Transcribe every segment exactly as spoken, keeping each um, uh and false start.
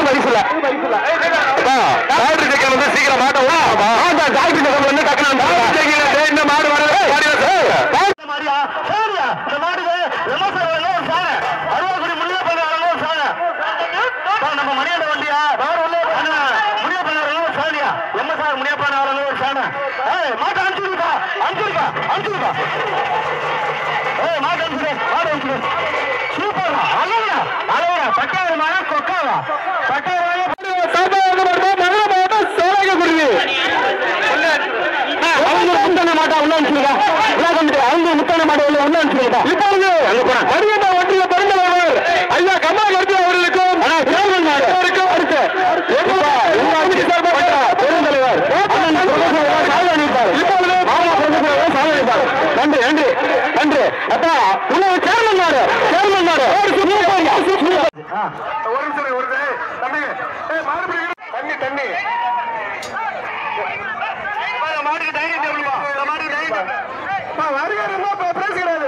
பரிசுல doctor Jagan வந்து சீக்கிரம் மாட்ட டாக்டர் ஜெகன் வந்து டக்குனு இந்த மாடு வர மாதிரியா சரியா இந்த மாடுக்கு ஒரு சாணை அறுபது முடிய பண்ண ஒரு சாணை நம்ம மணியாட வண்டியா முடிய பண்ண ஒரு சாணியா எம்ம சார் முடிய பண்ண ஒரு சாணை மாட்டை அனுப்பிச்சு இருக்கா அனுப்பிச்சு இருக்கா அனுப்பிச்சு இருக்கா ஏய் மாட்டை அனுப்பிச்சு மாடு அனுப்பிச்சு சூப்பர் அழகா அழகா பட்டாயிரமான கொக்காவா பட்டாயிரம் அவங்க முத்தான மாட்டா உள்ள அனுப்பிச்சுருக்கா அவங்க முத்தான மாட்டை உள்ள உள்ள அனுப்பிச்சுருக்கா இப்பொழுது வடிவண்ட ஒன்றிய பெருந்தலைவர் ஐயா கமல் கருத்து அவர்களுக்கும் பெருந்தலைவர் நன்றி நன்றி நன்றி அப்பா உணவு சேர்மன் நாடு சேர்மன் நாடு ஒரு நிமிஷம் ஒரு தண்ணி தண்ணி தண்ணி மாட்டுக்கு தைரியம் தேவைப்பா மாட்டுக்கு தைரியம் வருகிறாரு பேசுகிறாரு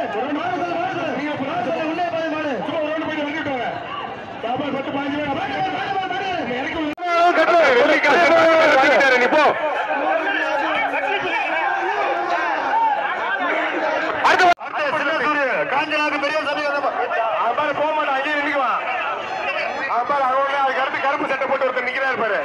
காஞ்சனாக்கு பெரிய போக மாட்டான் ஐயா நினைக்குவான் அதுக்கு அடுத்து கருப்பு சட்டை போட்டு ஒருத்தர் நிக்கிறாரு பாரு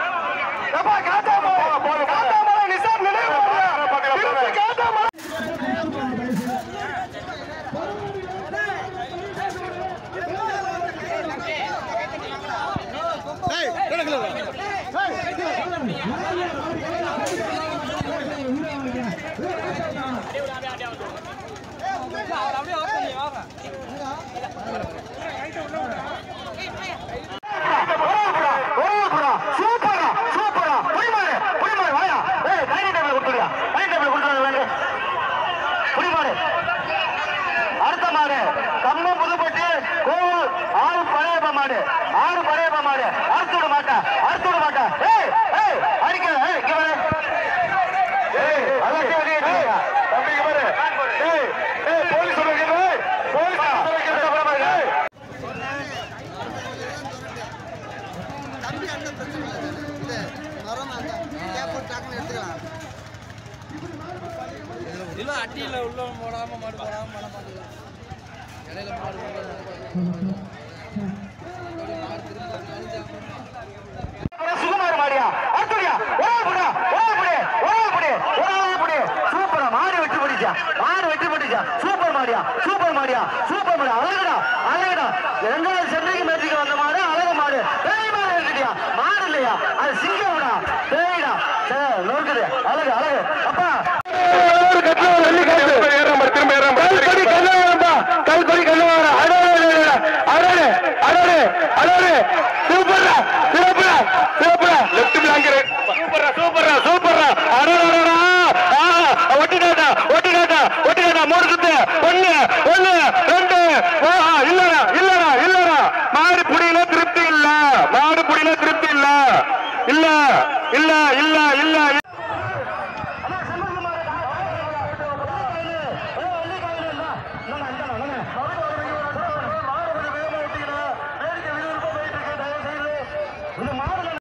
அடுத்த மாடு கம்மம் புதுப்பட்டு கோவில் ஆறு பழையப்ப மாடு ஆறு பழையப்ப மாடு அறுத்து விட மாட்டா அறுத்து விட மாட்டா ஏய் ஏய் அடிக்க இங்க வர ஏய் அதே அதே தம்பி இங்க வர ஏய் ஏய் போலீஸ் சொல்லுங்க போலீஸ் சொல்லுங்க தம்பி அந்த பிரச்சனை இல்ல மரம் அந்த கேப் டாக்னு எடுத்துக்கலாம் இல்ல அட்டியில உள்ள போடாம மாடு போடாம மன மாடு இடையில மாடு சுகுமார் மாடியா அத்துடியா ஓ புடா ஓ புடே ஓ புடே ஓ புடே சூப்பரா மாடு வெட்டி போடிச்சா மாடு வெட்டி போடிச்சா சூப்பர் மாடியா சூப்பர் மாடியா சூப்பர் மாடியா அழகுடா அழகுடா எங்க சென்னைக்கு மேட்சிக்கு வந்த மாடு அழகு மாடு பேய் மாடு இருக்குடியா மாடு இல்லையா அது சிங்கம்டா பேய்டா நோக்குது அழகு அழகு அப்பா கல்கொடி கண்ணவார அடோடு அடோடு அடோடு சூப்பரா சூப்பரா சூப்பரா லெஃப்ட் பிளாங்கர் சூப்பரா சூப்பரா சூப்பரா அடோடா ஒட்டிடாடா ஒட்டிடாடா ஒட்டிடாடா மூணு சுத்து ஒண்ணு ஒண்ணு ரெண்டு இல்லடா இல்லடா இல்லடா மாடு புடியில திருப்தி இல்ல மாடு புடியில திருப்தி இல்ல இல்ல இல்ல இல்ல இல்ல